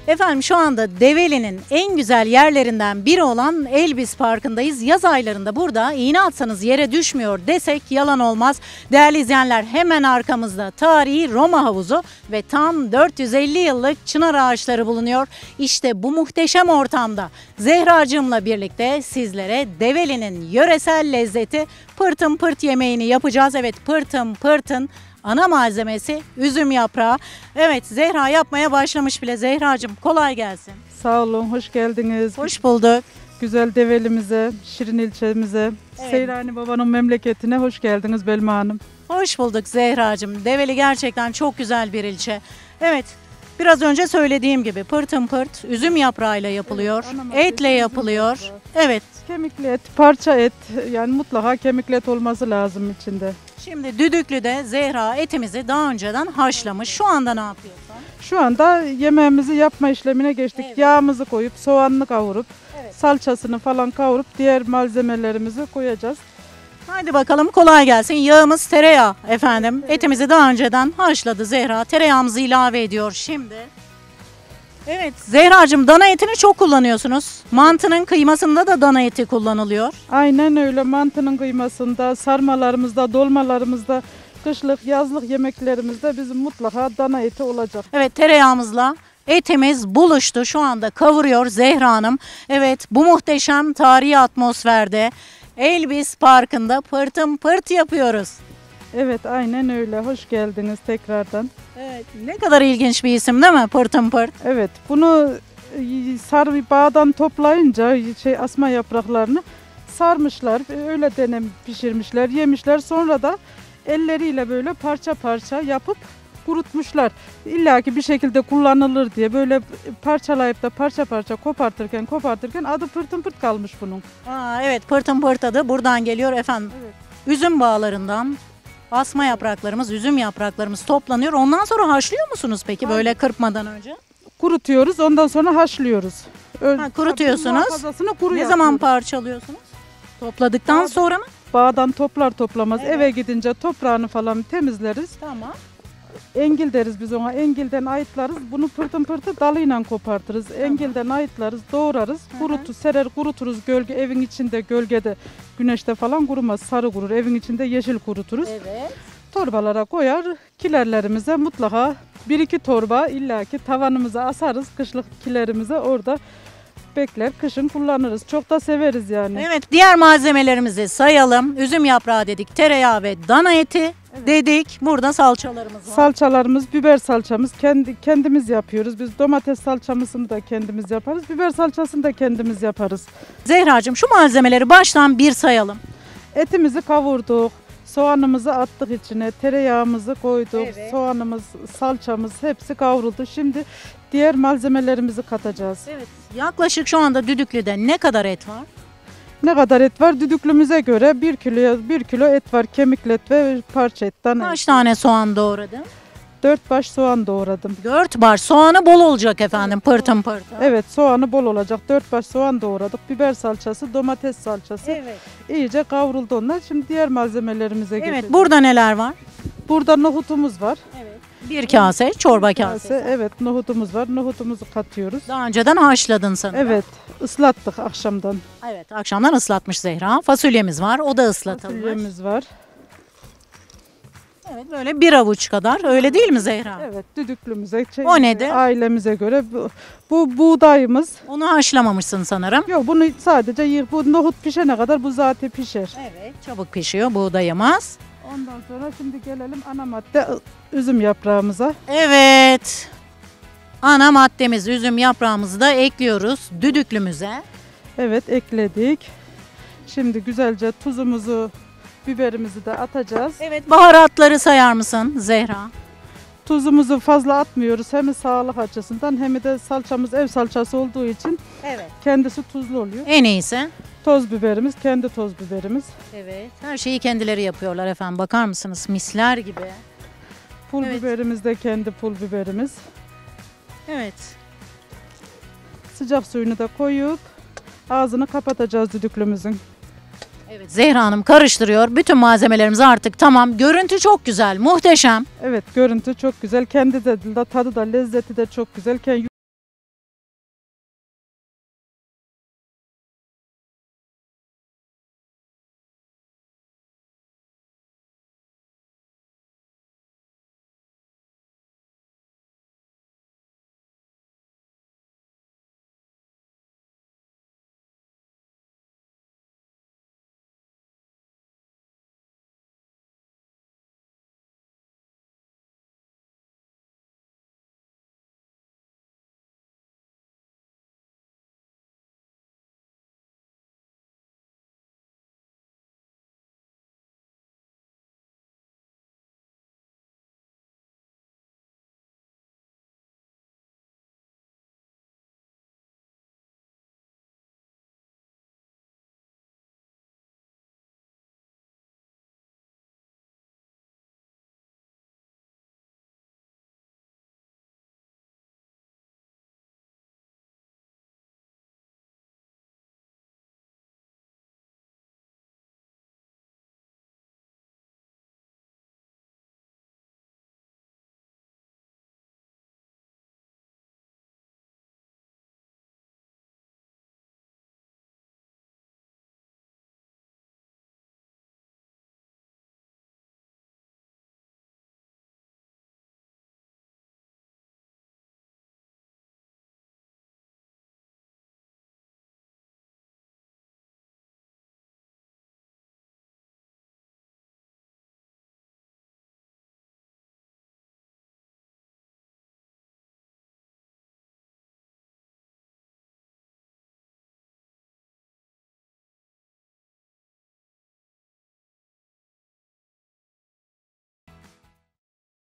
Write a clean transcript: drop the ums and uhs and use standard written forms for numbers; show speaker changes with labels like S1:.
S1: Efendim şu anda Develi'nin en güzel yerlerinden biri olan Elbis Parkı'ndayız. Yaz aylarında burada iğne atsanız yere düşmüyor desek yalan olmaz. Değerli izleyenler, hemen arkamızda tarihi Roma havuzu ve tam 450 yıllık çınar ağaçları bulunuyor. İşte bu muhteşem ortamda Zehracığımla birlikte sizlere Develi'nin yöresel lezzeti pırtın pırt yemeğini yapacağız. Evet, pırtın pırtın ana malzemesi üzüm yaprağı. Evet, Zehra yapmaya başlamış bile. Zehracığım kolay gelsin.
S2: Sağ olun, hoş geldiniz.
S1: Hoş bulduk.
S2: Güzel Develimize, Şirin ilçemize,
S1: Evet.
S2: Seyrani Baba'nın memleketine hoş geldiniz Belma Hanım.
S1: Hoş bulduk Zehracığım. Develi gerçekten çok güzel bir ilçe. Evet, biraz önce söylediğim gibi pırtın pırt üzüm yaprağıyla yapılıyor.
S2: Evet, ana maddesi
S1: Etle
S2: üzüm
S1: yapılıyor.
S2: yaprağı.
S1: Evet.
S2: Kemikli et, parça et, yani mutlaka kemikli et olması lazım içinde.
S1: Şimdi düdüklüde Zehra etimizi daha önceden haşlamış. Şu anda ne yapıyorsun?
S2: Şu anda yemeğimizi yapma işlemine geçtik.
S1: Evet.
S2: Yağımızı koyup, soğanını kavurup,
S1: Evet.
S2: salçasını falan kavurup diğer malzemelerimizi koyacağız.
S1: Hadi bakalım, kolay gelsin. Yağımız tereyağı efendim. Etimizi daha önceden haşladı Zehra. Tereyağımızı ilave ediyor şimdi. Evet Zehracığım, dana etini çok kullanıyorsunuz. Mantının kıymasında da dana eti kullanılıyor.
S2: Aynen öyle, mantının kıymasında, sarmalarımızda, dolmalarımızda, kışlık, yazlık yemeklerimizde bizim mutlaka dana eti olacak.
S1: Evet, tereyağımızla etimiz buluştu. Şu anda kavuruyor Zehra Hanım. Evet, bu muhteşem tarihi atmosferde Elbis Parkı'nda pırtın pırt yapıyoruz.
S2: Evet, aynen öyle. Hoş geldiniz tekrardan.
S1: Evet, ne kadar ilginç bir isim değil mi? Pırtın pırt.
S2: Evet, bunu bağdan toplayınca asma yapraklarını sarmışlar, öyle pişirmişler, yemişler. Sonra da elleriyle böyle parça parça yapıp kurutmuşlar. İlla ki bir şekilde kullanılır diye böyle parçalayıp da parça parça kopartırken adı pırtın pırt kalmış bunun.
S1: Evet, pırtın pırt adı buradan geliyor efendim.
S2: Evet.
S1: Üzüm bağlarından asma yapraklarımız, üzüm yapraklarımız toplanıyor. Ondan sonra haşlıyor musunuz peki böyle kırpmadan önce?
S2: Kurutuyoruz, ondan sonra haşlıyoruz.
S1: Kurutuyorsunuz.
S2: Muhafazasını kuru
S1: Ne zaman
S2: yapıyoruz.
S1: parçalıyorsunuz? Topladıktan sonra mı?
S2: Bağdan toplamaz.
S1: Evet.
S2: Eve gidince toprağını falan temizleriz.
S1: Tamam.
S2: Engil deriz biz ona. Engilden ayıtlarız. Bunu pırtın pırtı dalıyla kopartırız. Engilden ayıtlarız, doğrarız. Serer kuruturuz evin içinde, gölgede, güneşte falan kurumaz. Sarı kurur. Evin içinde yeşil kuruturuz.
S1: Evet.
S2: Torbalara koyar. Kilerlerimize mutlaka 1-2 torba illaki tavanımıza asarız. Kışlık kilerimize orada bekler. Kışın kullanırız. Çok da severiz yani.
S1: Evet, diğer malzemelerimizi sayalım. Üzüm yaprağı dedik, tereyağı ve dana eti dedik. Burada salçalarımız var.
S2: Salçalarımız, biber salçamız kendimiz yapıyoruz. Biz domates salçamızını da kendimiz yaparız. Biber salçasını da kendimiz yaparız.
S1: Zehracığım, şu malzemeleri baştan bir sayalım.
S2: Etimizi kavurduk. Soğanımızı attık içine. Tereyağımızı koyduk.
S1: Evet.
S2: Soğanımız, salçamız hepsi kavruldu. Şimdi diğer malzemelerimizi katacağız.
S1: Evet. Yaklaşık şu anda düdüklüde ne kadar et var?
S2: Ne kadar et var? Düdüklümüze göre 1 kilo et var. Kemikli et ve parça etten.
S1: Kaç tane soğan doğradın?
S2: 4 baş soğan doğradım.
S1: 4 baş. Soğanı bol olacak efendim, pırtın pırtın.
S2: Evet, soğanı bol olacak. 4 baş soğan doğradık. Biber salçası, domates salçası.
S1: Evet.
S2: İyice kavruldu onlar. Şimdi diğer malzemelerimize
S1: Evet,
S2: geçelim.
S1: burada neler var?
S2: Burada nohutumuz var.
S1: Evet. Bir kase, çorba kasesi.
S2: Evet, nohutumuz var. Nohutumuzu katıyoruz.
S1: Daha önceden haşladın sanırım.
S2: Evet, ıslattık akşamdan.
S1: Evet, akşamdan ıslatmış Zehra. Fasulyemiz var, o da ıslatılmış.
S2: Fasulyemiz var.
S1: Evet, böyle bir avuç kadar, öyle değil mi Zehra?
S2: Evet, düdüklümüze,
S1: O nedir?
S2: ailemize göre bu buğdayımız.
S1: Onu haşlamamışsın sanırım.
S2: Yok, bunu sadece bu nohut pişene kadar bu zaten pişer.
S1: Evet, çabuk pişiyor buğdayımız.
S2: Ondan sonra şimdi gelelim ana madde üzüm yaprağımıza.
S1: Evet. Ana maddemiz üzüm yaprağımızı da ekliyoruz düdüklümüze.
S2: Evet, ekledik. Şimdi güzelce tuzumuzu, biberimizi de atacağız.
S1: Evet, baharatları sayar mısın Zehra?
S2: Tuzumuzu fazla atmıyoruz. Hem sağlık açısından hem de salçamız ev salçası olduğu için
S1: Evet.
S2: kendisi tuzlu oluyor.
S1: En iyisi.
S2: Toz biberimiz, kendi toz biberimiz.
S1: Evet. Her şeyi kendileri yapıyorlar efendim. Bakar mısınız? Misler gibi.
S2: Pul
S1: Evet.
S2: biberimiz de kendi pul biberimiz.
S1: Evet.
S2: Sıcak suyunu da koyup ağzını kapatacağız düdüklümüzün.
S1: Evet, Zehra Hanım karıştırıyor. Bütün malzemelerimiz artık tamam. Görüntü çok güzel, muhteşem.
S2: Evet, görüntü çok güzel. Kendi de tadı da lezzeti de çok güzel.